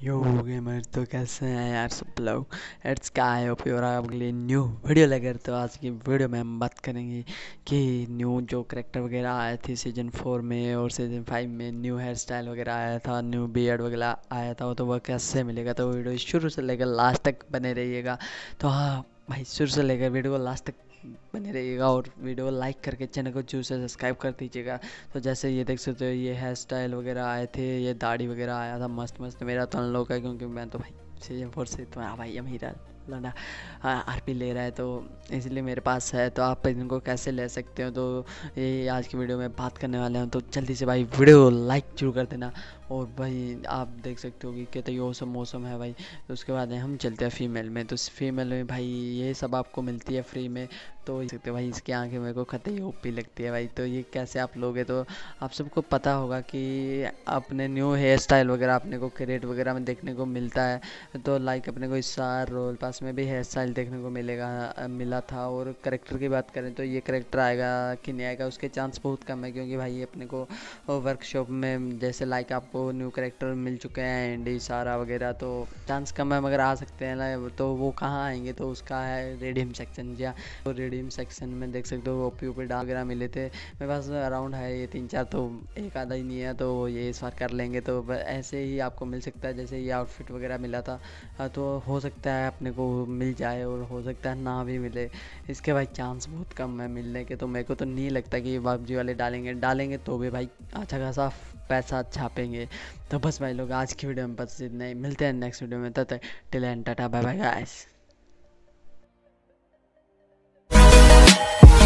Yo gamer तो कैसे हैं यार सब लोग। इट्स काय होप यू आर अगली न्यू वीडियो लेकर। तो आज की वीडियो में हम बात करेंगे कि न्यू जो करेक्टर वगैरह आए थे सीजन 4 में और सीजन 5 में, न्यू हेयर स्टाइल वगैरह आया था, न्यू बियर्ड वगैरह आया था, तो वह कैसे मिलेगा। तो वीडियो शुरू से लेकर लास्ट तक बने रहिएगा। तो हाँ भाई, शुरू से लेकर वीडियो को लास्ट तक बने रहिएगा और वीडियो को लाइक करके चैनल को जरूर से सब्सक्राइब कर दीजिएगा। तो जैसे ये देख सकते हो, ये हेयर स्टाइल वगैरह आए थे, ये दाढ़ी वगैरह आया था मस्त मस्त। मेरा तो अनलॉक है क्योंकि मैं तो भाई सीजन 4 से तो हाँ भाई अमीर लौंडा आरपी ले रहा है, तो इसलिए मेरे पास है। तो आप इनको कैसे ले सकते हो, तो ये आज की वीडियो में बात करने वाले हैं। तो जल्दी से भाई वीडियो लाइक जरूर कर देना। और भाई आप देख सकते हो कि कितना ये मौसम है भाई। तो उसके बाद हम चलते हैं फीमेल में। तो फीमेल में भाई ये सब आपको मिलती है फ्री में। तो देख सकते हो भाई, इसकी आंखें मेरे को कतई ओपी लगती है भाई। तो ये कैसे आप लोगे, तो आप सबको पता होगा कि अपने न्यू हेयर स्टाइल वगैरह अपने को क्रेडिट वगैरह में देखने को मिलता है। तो लाइक अपने को इस सार रोल पास में भी हेयर स्टाइल देखने को मिलेगा, मिला था। और करेक्टर की बात करें तो ये करेक्टर आएगा कि नहीं आएगा उसके चांस बहुत कम है, क्योंकि भाई अपने को वर्कशॉप में जैसे लाइक आपको न्यू करेक्टर मिल चुके हैं एंडी सारा वगैरह, तो चांस कम है मगर आ सकते हैं ना। तो वो कहाँ आएंगे, तो उसका है रेडीम सेक्शन। जी हाँ, तो रिडीम सेक्शन में देख सकते हो ओपी ओपी डाल वगैरह मिले थे। मेरे पास अराउंड है ये 3-4, तो एक आधा ही नहीं है, तो ये इस बार कर लेंगे। तो ऐसे ही आपको मिल सकता है, जैसे ये आउटफिट वगैरह मिला था। तो हो सकता है अपने को मिल जाए और हो सकता है ना भी मिले। इसके भाई चांस बहुत कम है मिलने के। तो मेरे को तो नहीं लगता कि पबजी वाले डालेंगे तो भी भाई अच्छा खासा पैसा छापेंगे। तो बस भाई लोग, आज की वीडियो में बस इतना ही। मिलते हैं नेक्स्ट वीडियो में, तब तक टिल एंड टाटा बाय बाय गाइस।